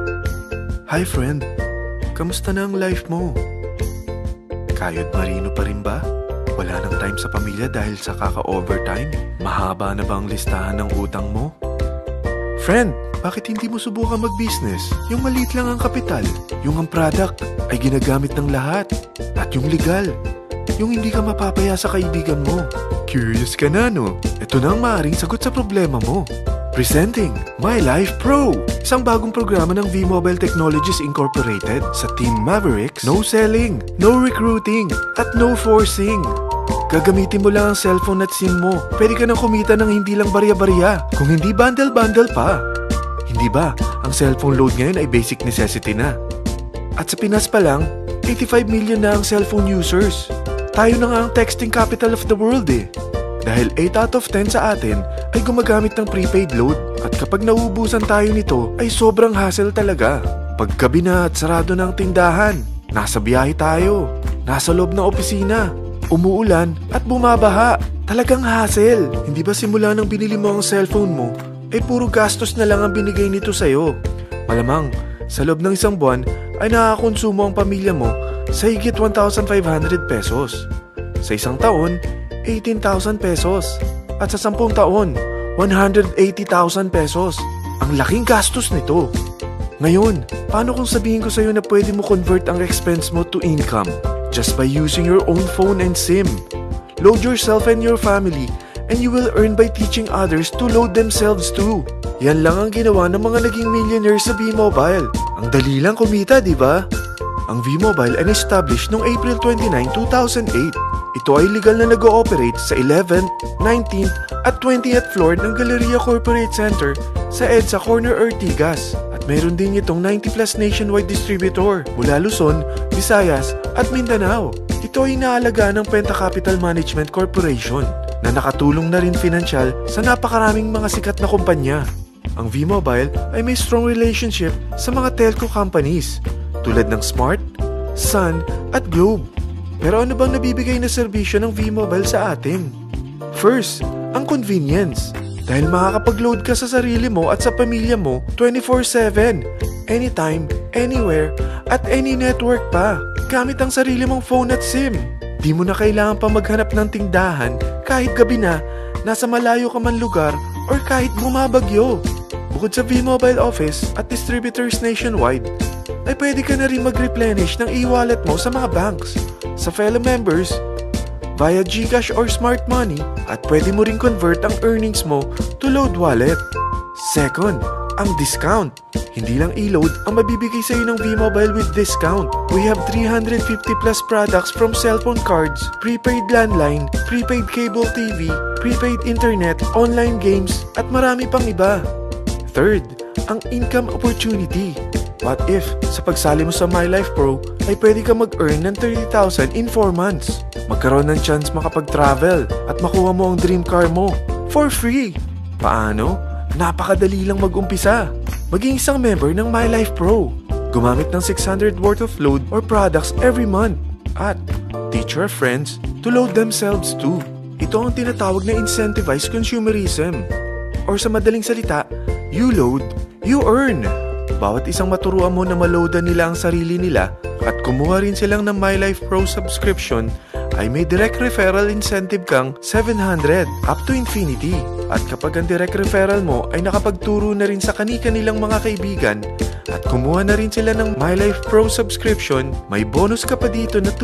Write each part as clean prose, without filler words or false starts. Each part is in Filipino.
Hi friend, kamusta na ang life mo? Kayod marino pa rin ba? Wala nang time sa pamilya dahil sa kaka-overtime? Mahaba na ba ang listahan ng utang mo? Friend, bakit hindi mo subukan mag-business? Yung maliit lang ang kapital, yung ang product ay ginagamit ng lahat, at yung legal, yung hindi ka mapapaya sa kaibigan mo. Curious ka na, no? Ito na ang maaaring sagot sa problema mo. Presenting My Life Pro, isang bagong programa ng V-Mobile Technologies Incorporated. Sa Team Mavericks, no selling, no recruiting, at no forcing. Gagamitin mo lang ang cellphone at SIM mo. Pwede ka nang kumita ng hindi lang barya-barya, kung hindi bundle-bundle pa. Hindi ba, ang cellphone load ngayon ay basic necessity na. At sa Pinas pa lang, 85 million na ang cellphone users. Tayo na nga ang texting capital of the world eh. Dahil 8 out of 10 sa atin ay gumagamit ng prepaid load. At kapag nauubusan tayo nito ay sobrang hassle talaga. Paggabi na at sarado ng tindahan, nasa biyahe tayo, nasa loob ng opisina, umuulan at bumabaha. Talagang hassle. Hindi ba simula nang binili mo ang cellphone mo ay puro gastos na lang ang binigay nito sa'yo? Malamang sa loob ng isang buwan ay nakakakonsumo ang pamilya mo sa higit 1,500 pesos. Sa isang taon, 18,000 pesos. At sa 10 taon, 180,000 pesos. Ang laking gastos nito. Ngayon, paano kung sabihin ko sa'yo na pwede mo convert ang expense mo to income just by using your own phone and SIM? Load yourself and your family and you will earn by teaching others to load themselves too. Yan lang ang ginawa ng mga naging millionaires sa V-Mobile. Ang dali lang kumita, di ba? Ang V-Mobile ay established noong April 29, 2008. Ito ay legal na nag-ooperate sa 11th, 19th at 20th floor ng Galleria Corporate Center sa EDSA Corner Ortigas. At meron din itong 90 plus nationwide distributor mula Luzon, Visayas at Mindanao. Ito ay inaalagaan ng Penta Capital Management Corporation na nakatulong na rin pinansyal sa napakaraming mga sikat na kumpanya. Ang V-Mobile ay may strong relationship sa mga telco companies tulad ng Smart, Sun at Globe. Pero ano bang nabibigay na serbisyo ng V-Mobile sa atin? First, ang convenience. Dahil makakapag-load ka sa sarili mo at sa pamilya mo 24/7, anytime, anywhere, at any network pa. Gamit ang sarili mong phone at SIM. Di mo na kailangan pa maghanap ng tindahan kahit gabi na, nasa malayo ka man lugar, or kahit bumabagyo. Bukod sa V-Mobile office at distributors nationwide, ay pwede ka na rin mag-replenish ng e-wallet mo sa mga banks, sa fellow members, via GCash or Smart Money, at pwede mo rin convert ang earnings mo to load wallet. Second, ang discount. Hindi lang e-load ang mabibigay sa iyo ng V-Mobile with discount. We have 350 plus products from cellphone cards, prepaid landline, prepaid cable TV, prepaid internet, online games, at marami pang iba. Third, ang income opportunity. What if, sa pagsali mo sa My Life Pro, ay pwede ka mag-earn ng 30,000 in 4 months? Magkaroon ng chance makapag-travel at makuha mo ang dream car mo for free. Paano? Napakadali lang mag-umpisa. Maging isang member ng My Life Pro. Gumamit ng 600 worth of load or products every month. At teach your friends to load themselves too. Ito ang tinatawag na incentivized consumerism. Or sa madaling salita, you load, you earn. Bawat isang maturuan mo na maloadan nila ang sarili nila at kumuha rin silang ng My Life Pro subscription ay may direct referral incentive kang 700 up to infinity. At kapag ang direct referral mo ay nakapagturo na rin sa kani-kanilang mga kaibigan at kumuha na rin sila ng My Life Pro subscription, may bonus ka pa dito na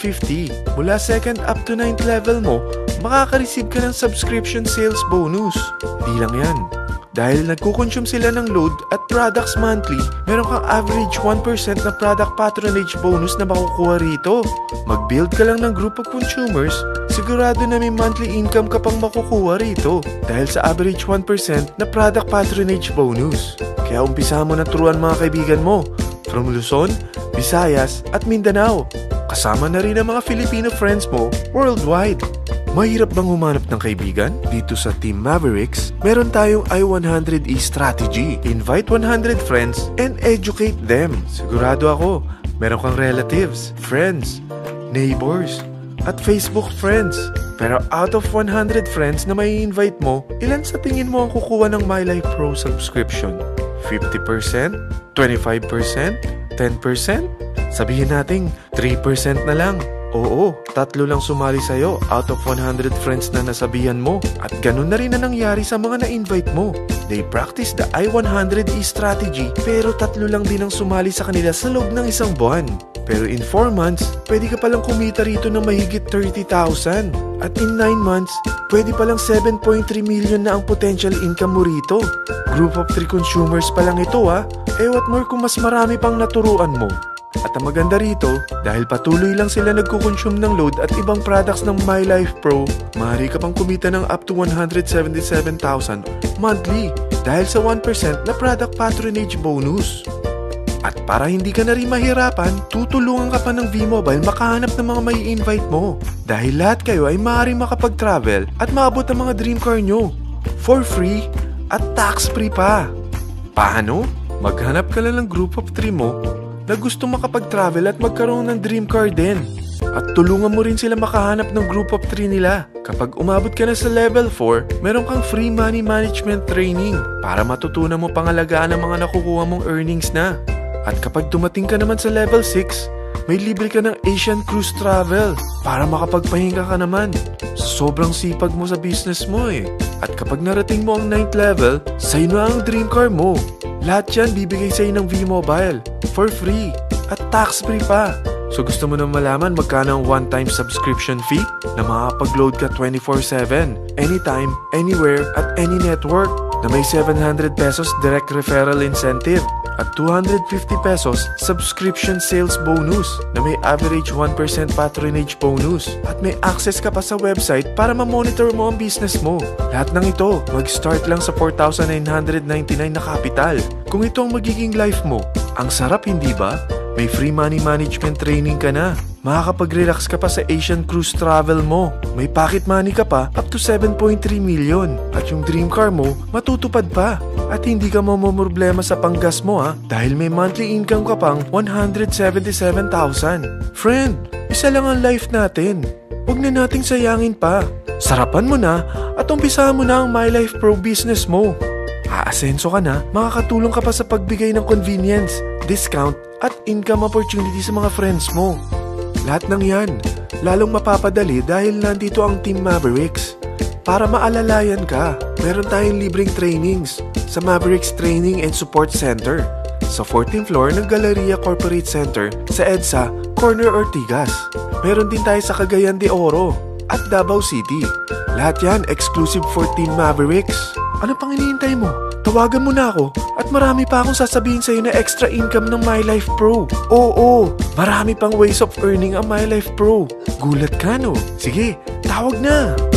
250. Mula 2nd up to 9th level mo, makaka-receive ka ng subscription sales bonus. Di lang yan. Dahil nagkukonsume sila ng load at products monthly, meron kang average 1% na product patronage bonus na makukuha rito. Mag-build ka lang ng group of consumers, sigurado na may monthly income ka pang makukuha rito dahil sa average 1% na product patronage bonus. Kaya umpisa mo na turuan mga kaibigan mo from Luzon, Visayas at Mindanao. Kasama na rin ang mga Filipino friends mo worldwide. Mahirap bang humanap ng kaibigan? Dito sa Team Mavericks, meron tayong I100E strategy. Invite 100 friends and educate them. Sigurado ako, meron kang relatives, friends, neighbors, at Facebook friends. Pero out of 100 friends na may invite mo, ilan sa tingin mo ang kukuha ng My Life Pro subscription? 50%? 25%? 10%? Sabihin nating 3% na lang. Oo, 3 lang sumali sa'yo out of 100 friends na nasabihan mo. At ganun na rin na nangyari sa mga na-invite mo. They practice the I-100E strategy pero 3 lang din ang sumali sa kanila sa loob ng isang buwan. Pero in 4 months, pwede ka palang kumita rito ng mahigit 30,000. At in 9 months, pwede palang 7.3 million na ang potential income mo rito. Group of 3 consumers pa lang ito what more kung mas marami pang naturuan mo. At ang maganda rito, dahil patuloy lang sila nagko-consume ng load at ibang products ng MyLife Pro, maaari ka pang kumita ng up to 177,000 monthly dahil sa 1% na product patronage bonus. At para hindi ka na rin mahirapan, tutulungan ka pa ng V-Mobile makahanap ng mga may invite mo. Dahil lahat kayo ay maaaring makapag-travel at maabot ang mga dream car nyo for free at tax-free pa. Paano? Maghanap ka lang ng group of 3 mo na gusto makapag-travel at magkaroon ng dream car din. At tulungan mo rin sila makahanap ng group of 3 nila. Kapag umabot ka na sa level 4, meron kang free money management training para matutunan mo pangalagaan ang mga nakukuha mong earnings na. At kapag dumating ka naman sa level 6, may libre ka ng Asian Cruise Travel para makapagpahinga ka naman. Sobrang sipag mo sa business mo At kapag narating mo ang 9th level, sa'yo na ang dream car mo. Lahat yan bibigay sa'yo ng V-Mobile for free at tax-free pa. So gusto mo na malaman magkano ang one-time subscription fee na makakapag-load ka 24/7, anytime, anywhere, at any network na may 700 pesos direct referral incentive at 250 pesos subscription sales bonus na may average 1% patronage bonus at may access ka pa sa website para ma-monitor mo ang business mo. Lahat ng ito, mag-start lang sa 4,999 na capital. Kung ito ang magiging life mo, ang sarap hindi ba? May free money management training ka na. Makakapag-relax ka pa sa Asian Cruise Travel mo. May pocket money ka pa up to 7.3 million. At yung dream car mo, matutupad pa. At hindi ka mamumroblema sa panggas mo dahil may monthly income ka pang 177,000. Friend, isa lang ang life natin. Huwag na nating sayangin pa. Sarapan mo na at umpisahan mo na ang MyLife Pro business mo. Aasenso ka na, makakatulong ka pa sa pagbigay ng convenience, discount, at income opportunity sa mga friends mo. Lahat ng yan, lalong mapapadali dahil nandito ang Team Mavericks. Para maalalayan ka, meron tayong libreng trainings sa Mavericks Training and Support Center sa 14th floor ng Galleria Corporate Center sa EDSA, Corner Ortigas. Meron din tayo sa Cagayan de Oro at Davao City. Lahat yan exclusive for Team Mavericks. Ano pang hinihintay mo? Tawagan mo na ako at marami pa akong sasabihin sa'yo na extra income ng MyLife Pro. Oo, marami pang ways of earning ang MyLife Pro. Gulat ka no? Sige, tawag na!